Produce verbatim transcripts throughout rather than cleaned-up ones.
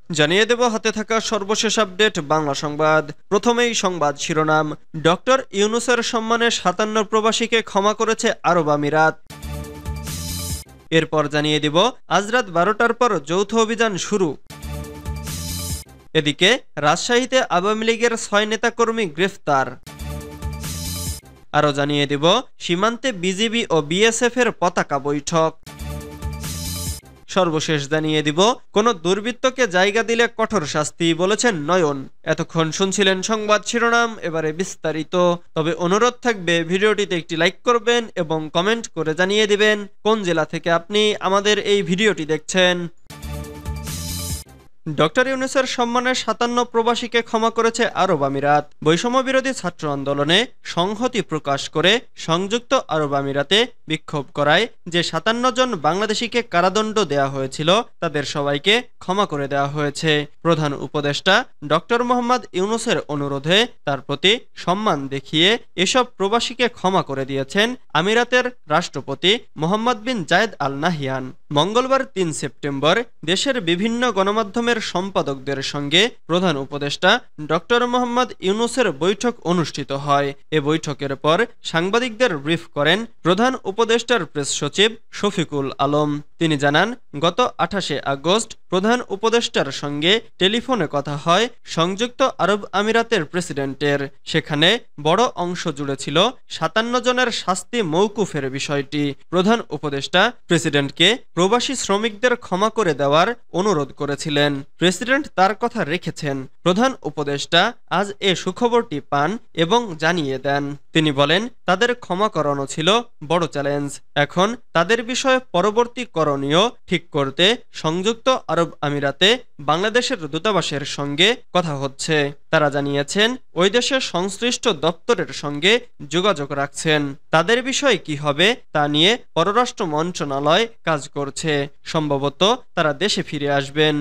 জানিয়ে দেব হাতে থাকা সর্বশেষ আপডেট বাংলা সংবাদ। প্রথমেই সংবাদ শিরোনাম। ডক্টর ইউনূসের সম্মানে সাতান্ন প্রবাসীকে ক্ষমা করেছে আরব আমিরাত। এরপর জানিয়ে দিব আজ রাত বারোটার পর যৌথ অভিযান শুরু। এদিকে রাজশাহীতে আওয়ামী লীগের ছয় নেতাকর্মী গ্রেফতার। আরও জানিয়ে দিব সীমান্তে বিজিবি ও বিএসএফ এর পতাকা বৈঠক। সর্বশেষ জানিয়ে দিব কোন দুর্বৃত্তকে জায়গা দিলে কঠোর শাস্তি, বলেছেন নয়ন। এতক্ষণ শুনছিলেন সংবাদ শিরোনাম, এবারে বিস্তারিত। তবে অনুরোধ থাকবে ভিডিওটিতে একটি লাইক করবেন এবং কমেন্ট করে জানিয়ে দিবেন কোন জেলা থেকে আপনি আমাদের এই ভিডিওটি দেখছেন। ডক্টর ইউনূসের সম্মানে সাতান্ন প্রবাসীকে ক্ষমা করেছে আরব আমিরাত। বৈষম্য বিরোধী ছাত্র আন্দোলনে সংহতি প্রকাশ করে সংযুক্ত আরব আমিরাতে বিক্ষোভ করায় যে সাতান্ন জন বাংলাদেশিকে কারাদণ্ড দেয়া হয়েছিল তাদের সবাইকে ক্ষমা করে দেওয়া হয়েছে। প্রধান উপদেষ্টা ডক্টর মোহাম্মদ ইউনূসের অনুরোধে তার প্রতি সম্মান দেখিয়ে এসব প্রবাসীকে ক্ষমা করে দিয়েছেন আমিরাতের রাষ্ট্রপতি মোহাম্মদ বিন জায়েদ আল নাহিয়ান। মঙ্গলবার তিন সেপ্টেম্বর দেশের বিভিন্ন গণমাধ্যমের সম্পাদকদের সঙ্গে প্রধান উপদেষ্টা ডক্টর মোহাম্মদ ইউনূসের বৈঠক অনুষ্ঠিত হয়। এ বৈঠকের পর সাংবাদিকদের ব্রিফ করেন প্রধান উপদেষ্টার প্রেস সচিব শফিকুল আলম। তিনি জানান, গত আঠাশে আগস্ট প্রধান উপদেষ্টার সঙ্গে টেলিফোনে কথা হয় সংযুক্ত আরব আমিরাতের প্রেসিডেন্টের। সেখানে বড় অংশ জুড়ে ছিল সাতান্ন জনের শাস্তি মওকুফের বিষয়টি। প্রধান উপদেষ্টা প্রেসিডেন্টকে প্রবাসী শ্রমিকদের ক্ষমা করে দেওয়ার অনুরোধ করেছিলেন। প্রেসিডেন্ট তার কথা রেখেছেন। প্রধান উপদেষ্টা আজ এ সুখবরটি পান এবং জানিয়ে দেন। তিনি বলেন, তাদের ক্ষমা করানো ছিল বড় চ্যালেঞ্জ। এখন তাদের বিষয়ে পরবর্তী করণীয় ঠিক করতে সংযুক্ত আরব আমিরাতে বাংলাদেশের দূতাবাসের সঙ্গে কথা হচ্ছে। তারা জানিয়েছেন ওই দেশের সংশ্লিষ্ট দপ্তরের সঙ্গে যোগাযোগ রাখছেন। তাদের বিষয় কি হবে তা নিয়ে পররাষ্ট্র মন্ত্রণালয় কাজ করছে। সম্ভবত তারা দেশে ফিরে আসবেন।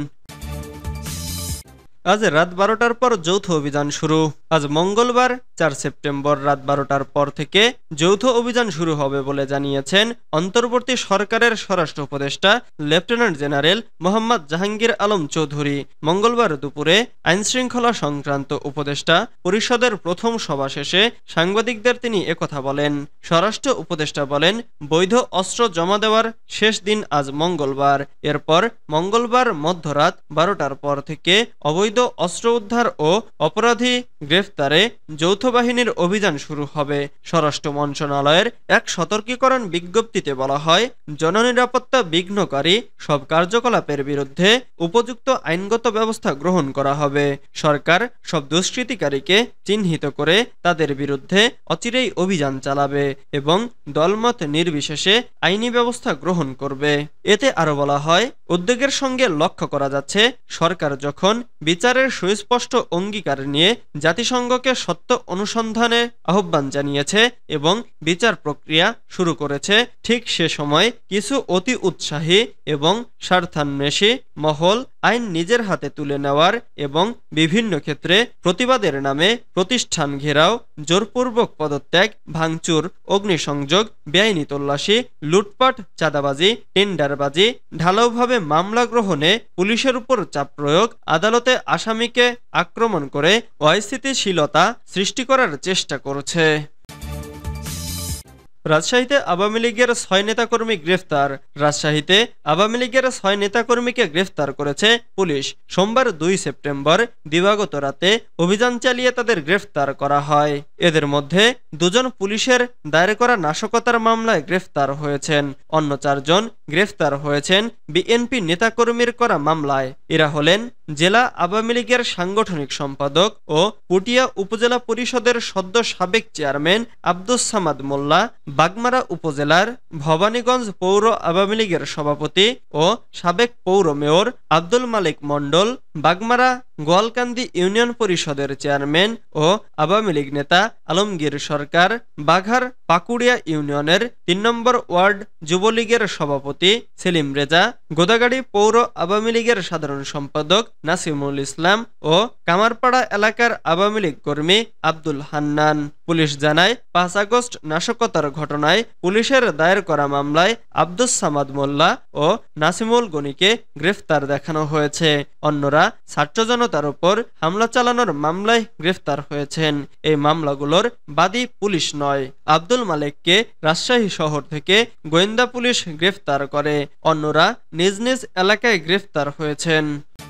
আজ রাত বারোটার পর যৌথ অভিযান শুরু। আজ মঙ্গলবার চার সেপ্টেম্বর রাত বারোটার পর থেকে যৌথ অভিযান শুরু হবে বলে জানিয়েছেন অন্তর্বর্তী সরকারের স্বরাষ্ট্র উপদেষ্টা লেফটেন্যান্ট জেনারেল মোহাম্মদ জাহাঙ্গীর আলম চৌধুরী। মঙ্গলবার দুপুরে আইনশৃঙ্খলা সংক্রান্ত উপদেষ্টা পরিষদের প্রথম সভা শেষে সাংবাদিকদের তিনি একথা বলেন। স্বরাষ্ট্র উপদেষ্টা বলেন, বৈধ অস্ত্র জমা দেওয়ার শেষ দিন আজ মঙ্গলবার। এরপর মঙ্গলবার মধ্যরাত বারোটার পর থেকে অবৈধ অস্ত্র উদ্ধার ও অপরাধী গ্রেফতারে যৌথ বাহিনীর অভিযান শুরু হবে। স্বরাষ্ট্র মন্ত্রণালয়ের এক সতর্কীকরণ বিজ্ঞপ্তিতে বলা হয়, জননিরাপত্তা বিঘ্নকারী সব কার্যকলাপের বিরুদ্ধে উপযুক্ত আইনগত ব্যবস্থা গ্রহণ করা হবে। সরকার সব দুষ্কৃতিকারীকে চিহ্নিত করে তাদের বিরুদ্ধে অচিরেই অভিযান চালাবে এবং দলমত নির্বিশেষে আইনি ব্যবস্থা গ্রহণ করবে। এতে আরো বলা হয়, উদ্যোগের সঙ্গে লক্ষ্য করা যাচ্ছে সরকার যখন বিচারের সুস্পষ্ট অঙ্গীকার নিয়ে জাতিসংঘকে সত্য অনুসন্ধানে আহ্বান জানিয়েছে এবং বিচার প্রক্রিয়া শুরু করেছে, ঠিক সে সময় কিছু অতি উৎসাহী এবং স্বার্থান্বেষী মহল আইন নিজের হাতে তুলে নেওয়ার এবং বিভিন্ন ক্ষেত্রে প্রতিবাদের নামে প্রতিষ্ঠান ঘেরাও, জোরপূর্বক পদত্যাগ, ভাঙচুর, অগ্নিসংযোগ, বেআইনি তল্লাশি, লুটপাট, চাঁদাবাজি, টেন্ডারবাজি, ঢালাওভাবে মামলা গ্রহণে পুলিশের উপর চাপ প্রয়োগ, আদালতে আসামিকে আক্রমণ করে অস্থিতিশীলতা সৃষ্টি করার চেষ্টা করছে। রাজশাহীতে আওয়ামী লীগের ছয় নেতাকর্মী গ্রেফতার। রাজশাহীতে আওয়ামী লীগের ছয় নেতাকর্মীকে গ্রেফতার করেছে পুলিশ। সোমবার দুই সেপ্টেম্বর দিবাগত রাতে অভিযান চালিয়ে তাদের গ্রেফতার করা হয়। এদের মধ্যে দুজন পুলিশের দায়ের করা নাশকতার মামলায় গ্রেফতার হয়েছেন। অন্য চারজন গ্রেফতার হয়েছেন বিএনপি নেতাকর্মীর করা মামলায়। এরা হলেন জেলা আওয়ামী লীগের সাংগঠনিক সম্পাদক ও পুটিয়া উপজেলা পরিষদের সদ্য সাবেক চেয়ারম্যান আব্দুস সামাদ মোল্লা, বাগমারা উপজেলার ভবানীগঞ্জ পৌর আওয়ামী লীগের সভাপতি ও সাবেক পৌর মেয়র আব্দুল মালিক মণ্ডল, বাগমারা গোয়ালকান্দি ইউনিয়ন পরিষদের চেয়ারম্যান ও আওয়ামী লীগ নেতা আলমগীর সরকার, বাঘার পাকুড়িয়া ইউনিয়নের তিন নম্বর ওয়ার্ড যুবলীগের সভাপতি সেলিম রেজা, গোদাগাড়ি পৌর আওয়ামী লীগের সাধারণ সম্পাদক নাসিমুল ইসলাম ও কামারপাড়া এলাকার আওয়ামী লীগ কর্মী আব্দুল হান্নান। পুলিশ জানায়, পাঁচ আগস্ট নাশকতার ঘটনা ঘটনায় পুলিশের দায়ের করা মামলায় আব্দুস সামাদ মোল্লা ও নাসিমুল গনিকে গ্রেফতার দেখানো হয়েছে। অন্যরা ছাত্র জনতার উপর হামলা চালানোর মামলায় গ্রেফতার হয়েছেন। এই মামলাগুলোর বাদী পুলিশ নয়। আব্দুল মালেককে রাজশাহী শহর থেকে গোয়েন্দা পুলিশ গ্রেফতার করে, অন্যরা নিজ নিজ এলাকায় গ্রেফতার হয়েছেন।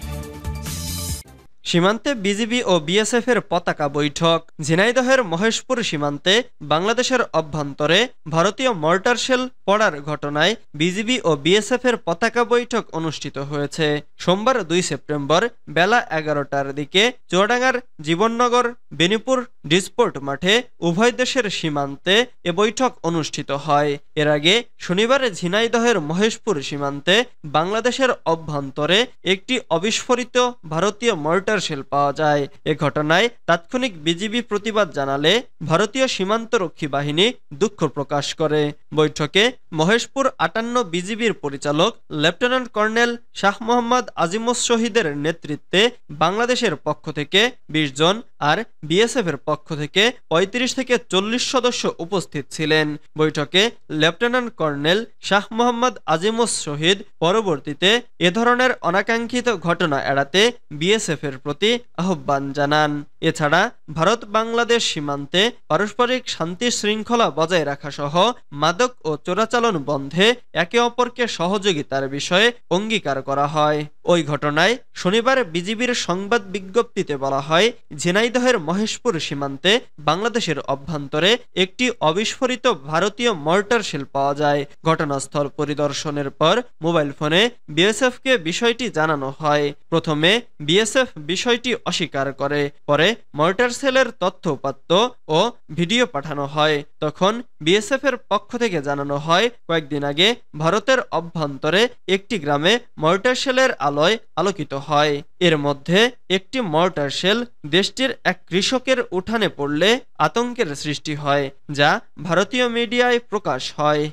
সীমান্তে বিজিবি ও বিএসএফ এর পতাকা বৈঠক। ঝিনাইদহের মহেশপুর সীমান্তে বাংলাদেশের অভ্যন্তরে ভারতীয় মর্টার শেল পড়ার ঘটনায় বিজিবি ও বিএসএফ এর পতাকা বৈঠক অনুষ্ঠিত হয়েছে। সোমবার দুই সেপ্টেম্বর বেলা এগারোটার দিকে চুয়াডাঙ্গার জীবননগর বেনিপুর ডিসপোর্ট মাঠে উভয় দেশের সীমান্তে এ বৈঠক অনুষ্ঠিত হয়। এর আগে শনিবার ঝিনাইদহের মহেশপুর সীমান্তে বাংলাদেশের অভ্যন্তরে একটি অবিস্ফোরিত ভারতীয় মর্টার শেল পাওয়া যায়। এ ঘটনায় তাৎক্ষণিক বিজিবি প্রতিবাদ জানালে ভারতীয় সীমান্তরক্ষী বাহিনী দুঃখ প্রকাশ করে। বৈঠকে মহেশপুর আটান্ন বিজিবির পরিচালক লেফটেন্যান্ট কর্নেল শাহ মোহাম্মদ আজিমুস শহীদের নেতৃত্বে বাংলাদেশের পক্ষ থেকে বিশ জন আর বিএসএফ এর পক্ষ থেকে পঁয়ত্রিশ থেকে চল্লিশ সদস্য উপস্থিত ছিলেন। বৈঠকে লেফটেন্যান্ট কর্নেল শাহ মোহাম্মদ আজিমুস শহীদ পরবর্তীতে এ ধরনের অনাকাঙ্ক্ষিত ঘটনা এড়াতে বিএসএফ এর প্রতি আহ্বান জানান। এছাড়া ভারত বাংলাদেশ সীমান্তে পারস্পরিক শান্তি শৃঙ্খলা বজায় রাখা সহ মাদক ও চোরাচালান বন্ধে একে অপরকে সহযোগিতার বিষয়ে অঙ্গীকার করা হয়। ওই ঘটনায় শনিবার বিজিবির সংবাদ বিজ্ঞপ্তিতে বলা হয়, ঝিনাইদহের মহেশপুর সীমান্তে বাংলাদেশের অভ্যন্তরে একটি অবিস্ফোরিত ভারতীয় মর্টার শেল পাওয়া যায়। ঘটনাস্থল পরিদর্শনের পর মোবাইল ফোনে বিএসএফকে বিষয়টি জানানো হয়। প্রথমে বিএসএফ বিষয়টি অস্বীকার করে, পরে মর্টার সেলের তথ্য উপাত্ত ও ভিডিও পাঠানো হয়। তখন বিএসএফ এর পক্ষ থেকে জানানো হয়, কয়েকদিন আগে ভারতের অভ্যন্তরে একটি গ্রামে মর্টার শেলের আলোয় আলোকিত হয়। এর মধ্যে একটি মর্টার শেল দেশটির এক কৃষকের উঠানে পড়লে আতঙ্কের সৃষ্টি হয়, যা ভারতীয় মিডিয়ায় প্রকাশ হয়।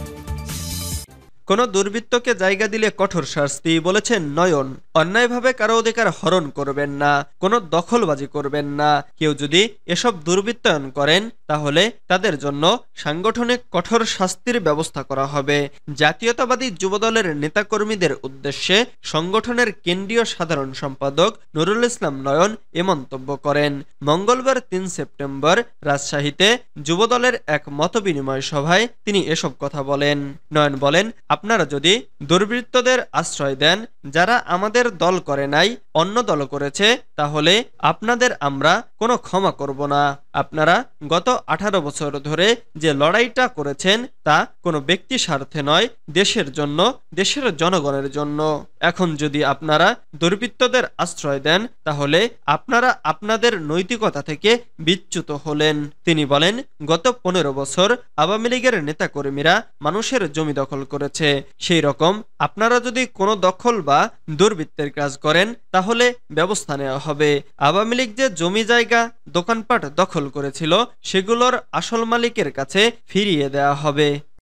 কোনো দুর্বৃত্তকে জায়গা দিলে কঠোর শাস্তি, বলেছেন নয়ন। অন্যায়ভাবে কারো অধিকার হরণ করবেন না, কোনো দখলবাজি করবেন না। কেউ যদি এসব দুর্বৃত্তায়ন করেন তাহলে তাদের জন্য সাংগঠনিক কঠোর শাস্তির ব্যবস্থা করা হবে। জাতীয়তাবাদী যুবদলের নেতাকর্মীদের উদ্দেশ্যে সংগঠনের কেন্দ্রীয় সাধারণ সম্পাদক নুরুল ইসলাম নয়ন এ মন্তব্য করেন। মঙ্গলবার তিন সেপ্টেম্বর রাজশাহীতে যুবদলের এক মতবিনিময় সভায় তিনি এসব কথা বলেন। নয়ন বলেন, আপনারা যদি দুর্বৃত্তদের আশ্রয় দেন যারা আমাদের দল করে নাই, অন্য দল করেছে, তাহলে আপনাদের আমরা কোনো ক্ষমা করব না। আপনারা গত আঠারো বছর ধরে যে লড়াইটা করেছেন তা কোনো ব্যক্তি স্বার্থে নয়, দেশের জন্য, দেশের জনগণের জন্য। এখন যদি আপনারা দুর্বৃত্তদের আশ্রয় দেন তাহলে আপনারা আপনাদের নৈতিকতা থেকে বিচ্যুত হলেন। তিনি বলেন, গত পনেরো বছর আওয়ামী লীগের নেতাকর্মীরা মানুষের জমি দখল করেছে। সেই রকম আপনারা যদি কোনো দখল বা দুর্বৃত্তের কাজ করেন তাহলে ব্যবস্থা নেওয়া হবে। আওয়ামী লীগ যে জমি জায়গা দোকানপাট দখল করেছিল সেগুলোর আসল মালিকের কাছে ফিরিয়ে দেওয়া হবে।